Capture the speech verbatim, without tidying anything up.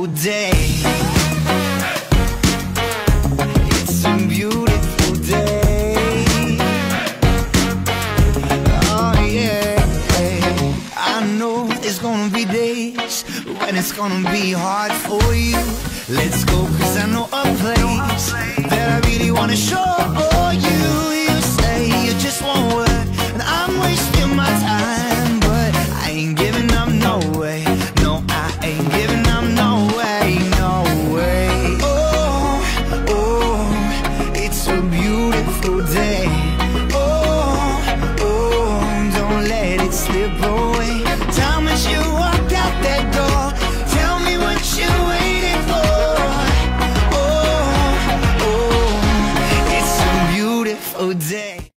beautiful day. It's a beautiful day. Oh yeah. I know there's gonna be days when it's gonna be hard for you. Let's go, cause I know a place that I really wanna show you. You say you just won't work, and I'm wasting my time, but I ain't giving up, no way. No, I ain't giving up, no way, no way. Oh, oh, it's a beautiful day. Oh, oh, don't let it slip away. Time as you walk out that door, tell me what you're waiting for. Oh, oh, it's a beautiful day.